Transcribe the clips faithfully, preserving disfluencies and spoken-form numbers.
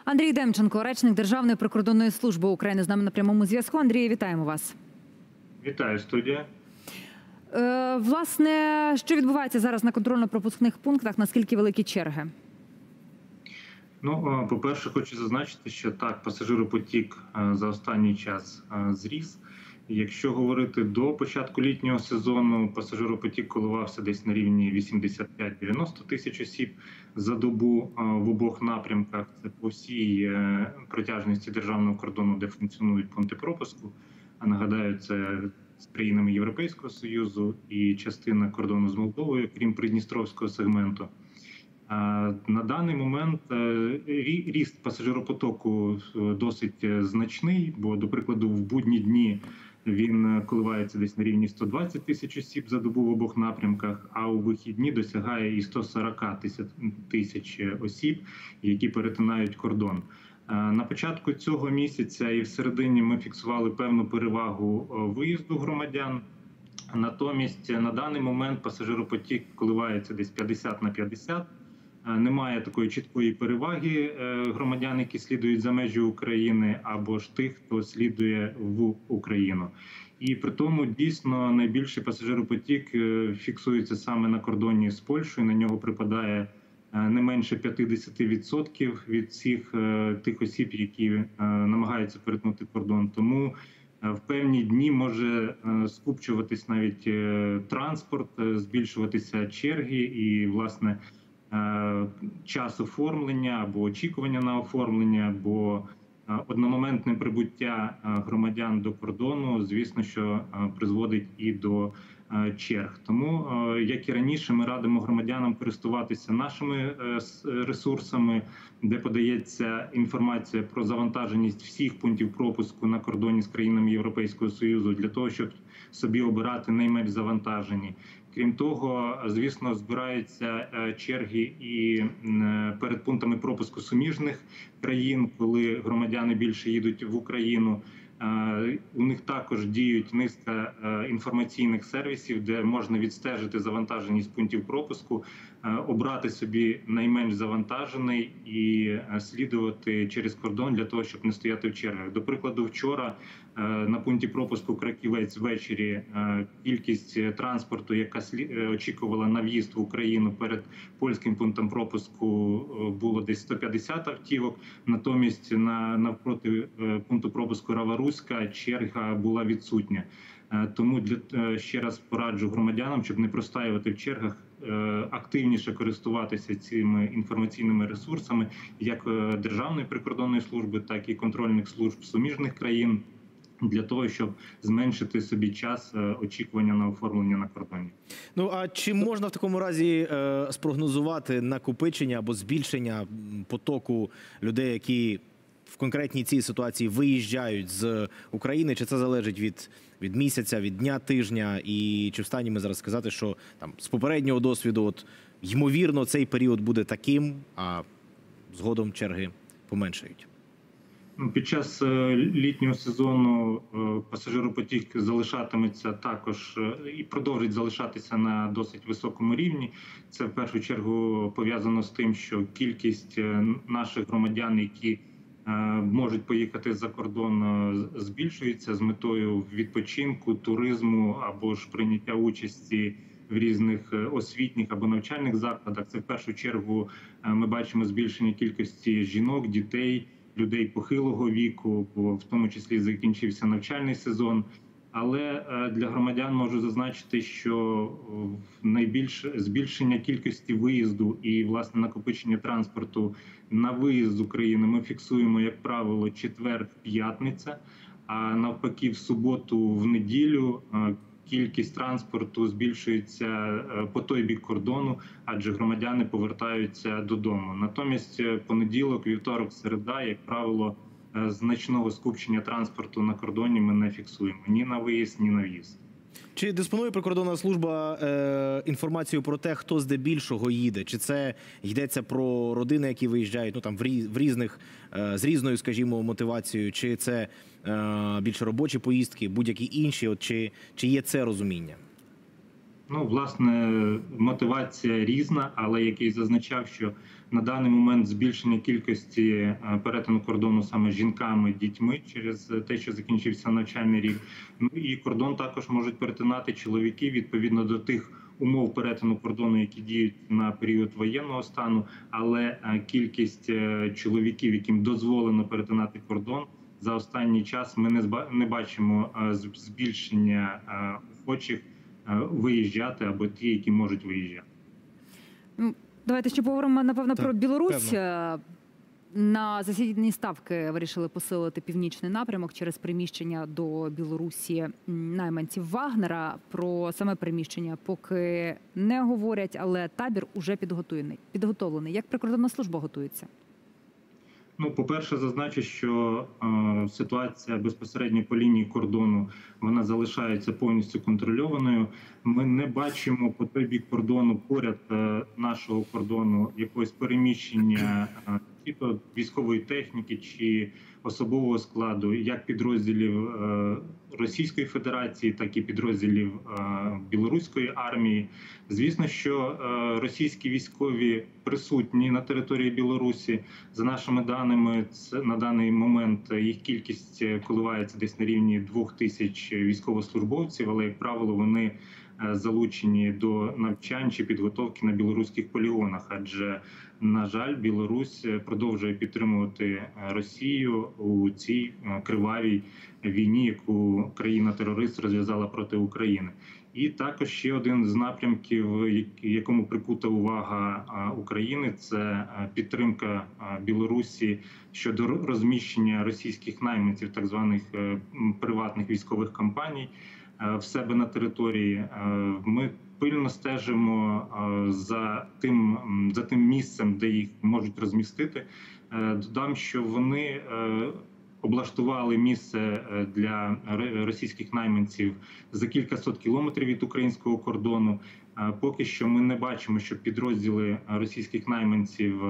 Андрій Демченко, речник Державної прикордонної служби України, з нами на прямому зв'язку. Андрій, вітаємо вас. Вітаю, студія. Е, власне, що відбувається зараз на контрольно-пропускних пунктах? Наскільки великі черги? Ну, по-перше, хочу зазначити, що так, пасажиропотік за останній час зріс. Якщо говорити до початку літнього сезону, пасажиропотік коливався десь на рівні вісімдесят п'ять - дев'яносто тисяч осіб за добу в обох напрямках. Це по всій протяжності державного кордону, де функціонують пункти пропуску. А нагадаю, це з країнами Європейського Союзу і частина кордону з Молдовою, крім Придністровського сегменту. На даний момент ріст пасажиропотоку досить значний, бо, до прикладу, в будні дні він коливається десь на рівні сто двадцять тисяч осіб за добу в обох напрямках, а у вихідні досягає і сто сорок тисяч осіб, які перетинають кордон. На початку цього місяця і в середині ми фіксували певну перевагу виїзду громадян. Натомість на даний момент пасажиропотік коливається десь п'ятдесят на п'ятдесят. Немає такої чіткої переваги громадян, які слідують за межі України, або ж тих, хто слідує в Україну. І при тому дійсно найбільший пасажиропотік фіксується саме на кордоні з Польщею. На нього припадає не менше п'ятдесят відсотків від всіх тих осіб, які намагаються перетнути кордон. Тому в певні дні може скупчуватись навіть транспорт, збільшуватися черги і, власне, час оформлення або очікування на оформлення, бо одномоментне прибуття громадян до кордону, звісно, що призводить і до черг. Тому, як і раніше, ми радимо громадянам користуватися нашими ресурсами, де подається інформація про завантаженість всіх пунктів пропуску на кордоні з країнами Європейського Союзу, для того, щоб собі обирати найменш завантажені. Крім того, звісно, збираються черги і перед пунктами пропуску суміжних країн, коли громадяни більше їдуть в Україну. У них також діють низка інформаційних сервісів, де можна відстежити завантаженість пунктів пропуску, обрати собі найменш завантажений і слідувати через кордон для того, щоб не стояти в чергах. До прикладу, вчора на пункті пропуску Краківець ввечері кількість транспорту, яка очікувала на в'їзд в Україну перед польським пунктом пропуску, було десь сто п'ятдесят автівок. Натомість на навпроти пункту пропуску Рава-Руська черга була відсутня. Тому для, ще раз пораджу громадянам, щоб не простаювати в чергах, активніше користуватися цими інформаційними ресурсами як Державної прикордонної служби, так і контрольних служб суміжних країн, для того, щоб зменшити собі час очікування на оформлення на кордоні. Ну, а чи можна в такому разі е, спрогнозувати накопичення або збільшення потоку людей, які в конкретній цій ситуації виїжджають з України? Чи це залежить від, від місяця, від дня, тижня? І чи в стані ми зараз сказати, що там з попереднього досвіду, от, ймовірно, цей період буде таким, а згодом черги поменшають? Під час літнього сезону пасажиропотік залишатиметься також і продовжить залишатися на досить високому рівні. Це в першу чергу пов'язано з тим, що кількість наших громадян, які можуть поїхати за кордон, збільшується з метою відпочинку, туризму або ж прийняття участі в різних освітніх або навчальних закладах. Це в першу чергу ми бачимо збільшення кількості жінок, дітей, людей похилого віку, бо в тому числі закінчився навчальний сезон. Але для громадян можу зазначити, що найбільше збільшення кількості виїзду і, власне, накопичення транспорту на виїзд з України ми фіксуємо, як правило, четвер-п'ятниця, а навпаки в суботу, в неділю кількість транспорту збільшується по той бік кордону, адже громадяни повертаються додому. Натомість понеділок, вівторок, середа, як правило, значного скупчення транспорту на кордоні ми не фіксуємо ні на виїзд, ні на в'їзд. Чи диспонує прикордонна служба е, інформацією про те, хто здебільшого їде? Чи це йдеться про родини, які виїжджають, ну там в, різ, в різних, е, з різною, скажімо, мотивацією? Чи це е, більше робочі поїздки, будь-які інші? От, чи, чи є це розуміння? Ну, власне, мотивація різна, але як і зазначав, що на даний момент збільшення кількості е, перетину кордону саме жінками, дітьми через те, що закінчився навчальний рік. Ну і кордон також можуть перетинати чоловіки відповідно до тих умов перетину кордону, які діють на період воєнного стану. Але е, кількість е, чоловіків, яким дозволено перетинати кордон, за останній час ми не зба- не бачимо е, з- збільшення е, охочих виїжджати або ті, які можуть виїжджати. Ну, давайте ще поговоримо, напевно, Так, про Білорусь. певно. Е, На засідній ставки вирішили посилити північний напрямок через приміщення до Білорусі м, найманців Вагнера. Про саме приміщення поки не говорять, але табір уже підготовлений. Підготовлений. Як прикордонна служба готується? Ну, по-перше, зазначу, що е, ситуація безпосередньо по лінії кордону вона залишається повністю контрольованою. Ми не бачимо по той бік кордону поряд е, нашого кордону якогось переміщення е, чи то військової техніки чи особового складу, як підрозділів е, Російської Федерації, так і підрозділів е, білоруської армії. Звісно, що е, російські військові присутні на території Білорусі. За нашими даними, це на даний момент їх кількість коливається десь на рівні двох тисяч військовослужбовців, але, як правило, вони е, залучені до навчань чи підготовки на білоруських полігонах. Адже, на жаль, Білорусь продовжує підтримувати Росію у цій е, кривавій війні, яку країна-терорист розв'язала проти України. І також ще один з напрямків, якому прикута увага України, це підтримка Білорусі щодо розміщення російських найманців, так званих приватних військових компаній, в себе на території. Ми пильно стежимо за тим, за тим місцем, де їх можуть розмістити. Додам, що вони облаштували місце для російських найманців за кількасот кілометрів від українського кордону. Поки що ми не бачимо, що підрозділи російських найманців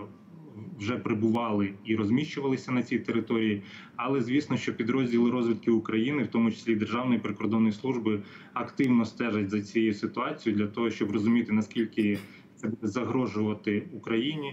вже прибували і розміщувалися на цій території. Але, звісно, що підрозділи розвідки України, в тому числі Державної прикордонної служби, активно стежать за цією ситуацією для того, щоб розуміти, наскільки це буде загрожувати Україні.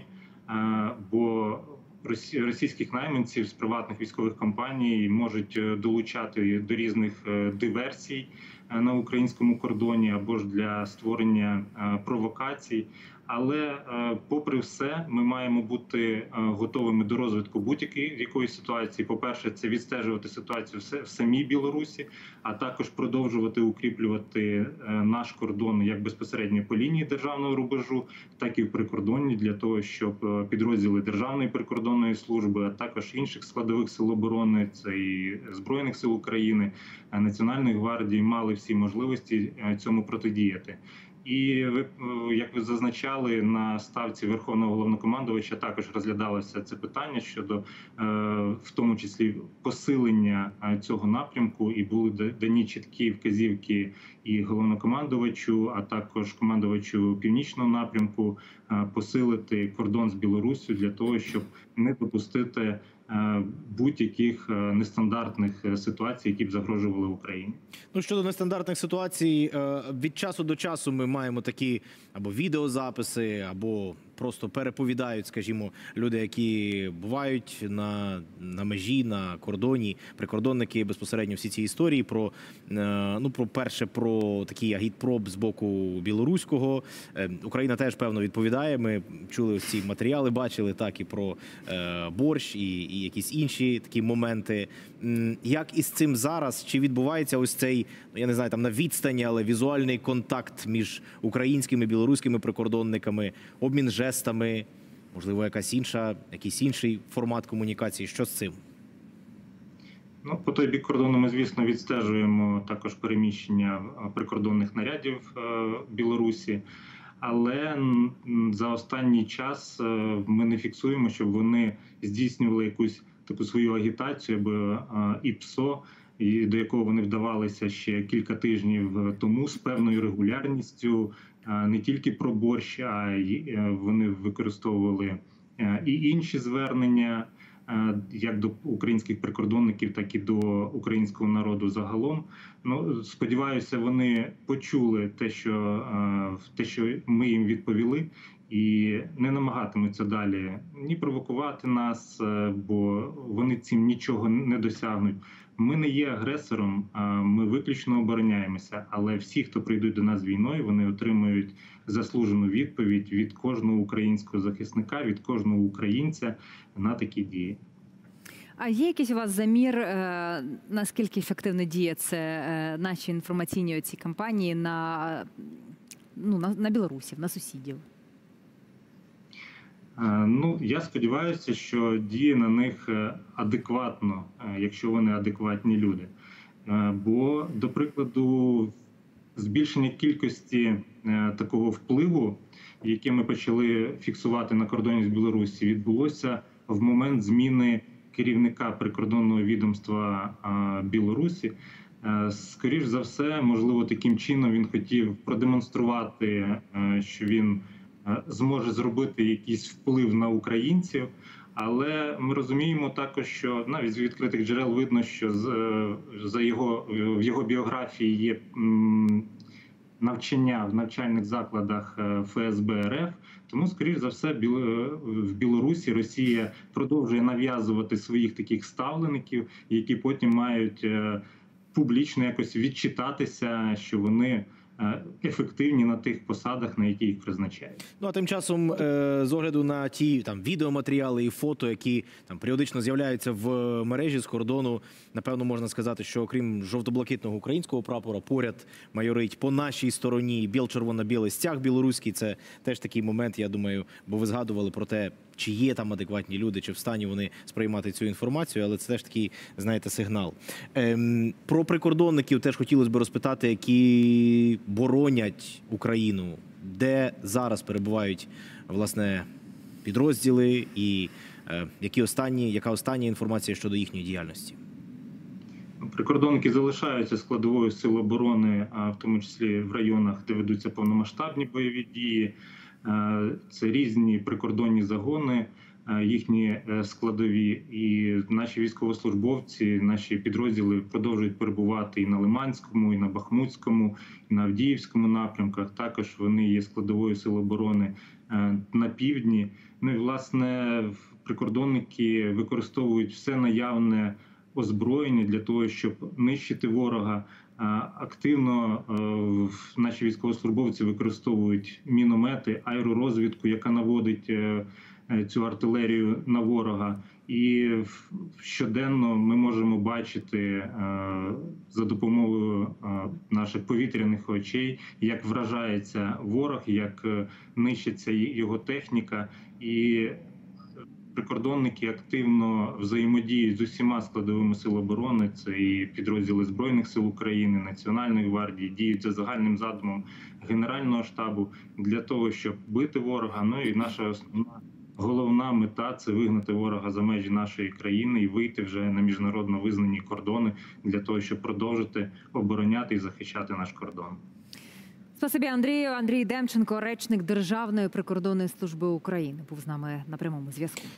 Бо російських найманців з приватних військових компаній можуть долучати до різних диверсій на українському кордоні або ж для створення провокацій. Але, попри все, ми маємо бути готовими до розвитку будь-якої ситуації. По-перше, це відстежувати ситуацію в самій Білорусі, а також продовжувати укріплювати наш кордон як безпосередньо по лінії державного рубежу, так і в прикордонні, для того, щоб підрозділи Державної прикордонної служби, а також інших складових сил оборони, це і Збройних сил України, Національної гвардії, мали всі можливості цьому протидіяти. І ви, як ви зазначали, на ставці Верховного Головнокомандувача також розглядалося це питання щодо, в тому числі, посилення цього напрямку, і були дані чіткі вказівки і головнокомандувачу, а також командувачу північного напрямку посилити кордон з Білоруссю для того, щоб не допустити будь-яких нестандартних ситуацій, які б загрожували Україні. Ну, щодо нестандартних ситуацій, від часу до часу ми маємо такі або відеозаписи, або просто переповідають, скажімо, люди, які бувають на, на межі, на кордоні, прикордонники безпосередньо всі ці історії про, ну, про перше, про такий агітпроп з боку білоруського. Україна теж, певно, відповідає. Ми чули ось ці матеріали, бачили так і про е, борщ, і, і якісь інші такі моменти. Як із цим зараз? Чи відбувається ось цей, я не знаю, там на відстані, але візуальний контакт між українськими і білоруськими прикордонниками, обмін жестами, можливо, якась інша, якийсь інший формат комунікації? Що з цим? Ну, по той бік кордону ми, звісно, відстежуємо також переміщення прикордонних нарядів Білорусі. Але за останній час ми не фіксуємо, щоб вони здійснювали якусь таку свою агітацію або ІПСО, і до якого вони вдавалися ще кілька тижнів тому з певною регулярністю. Не тільки про борщ, а й вони використовували і інші звернення як до українських прикордонників, так і до українського народу загалом. Ну, сподіваюся, вони почули те, що, те, що ми їм відповіли, і не намагатимуться далі ні провокувати нас, бо вони цим нічого не досягнуть. Ми не є агресором, ми виключно обороняємося, але всі, хто прийдуть до нас з війною, вони отримують заслужену відповідь від кожного українського захисника, від кожного українця на такі дії. А є якийсь у вас замір, наскільки ефективно діє це наші інформаційні оці кампанії на, ну, на, на білорусів, на сусідів? Ну, я сподіваюся, що діє на них адекватно, якщо вони адекватні люди. Бо, до прикладу, збільшення кількості такого впливу, яке ми почали фіксувати на кордоні з Білорусі, відбулося в момент зміни керівника прикордонного відомства Білорусі. Скоріш за все, можливо, таким чином він хотів продемонструвати, що він зможе зробити якийсь вплив на українців, але ми розуміємо також, що навіть з відкритих джерел видно, що за його, в його біографії є навчання в навчальних закладах Еф Ес Бе Ер Еф, тому, скоріш за все, в Білорусі Росія продовжує нав'язувати своїх таких ставлеників, які потім мають публічно якось відчитатися, що вони ефективні на тих посадах, на які їх призначають. Ну, а тим часом, з огляду на ті там відеоматеріали і фото, які там періодично з'являються в мережі з кордону, напевно, можна сказати, що окрім жовто-блакитного українського прапора, поряд майорить по нашій стороні біл-червоно-білий стяг білоруський. Це теж такий момент, я думаю, бо ви згадували про те, чи є там адекватні люди, чи в стані вони сприймати цю інформацію, але це теж такий, знаєте, сигнал. Ем, про прикордонників теж хотілося б розпитати, які боронять Україну, де зараз перебувають, власне, підрозділи і е, які останні, яка остання інформація щодо їхньої діяльності? Прикордонники залишаються складовою сил оборони, в тому числі в районах, де ведуться повномасштабні бойові дії. Це різні прикордонні загони, їхні складові. І наші військовослужбовці, наші підрозділи продовжують перебувати і на Лиманському, і на Бахмутському, і на Авдіївському напрямках. Також вони є складовою сил оборони на півдні. Ну і, власне, прикордонники використовують все наявне озброєння для того, щоб нищити ворога. Активно наші військовослужбовці використовують міномети, аеророзвідку, яка наводить цю артилерію на ворога. І щоденно ми можемо бачити за допомогою наших повітряних очей, як вражається ворог, як нищиться його техніка. І прикордонники активно взаємодіють з усіма складовими сил оборони, це і підрозділи Збройних сил України, Національної гвардії, діють за загальним задумом Генерального штабу для того, щоб бити ворога. Ну і наша основна головна мета – це вигнати ворога за межі нашої країни і вийти вже на міжнародно визнані кордони для того, щоб продовжити обороняти і захищати наш кордон. Спасибі, Андрію. Андрій Демченко, речник Державної прикордонної служби України, був з нами на прямому зв'язку.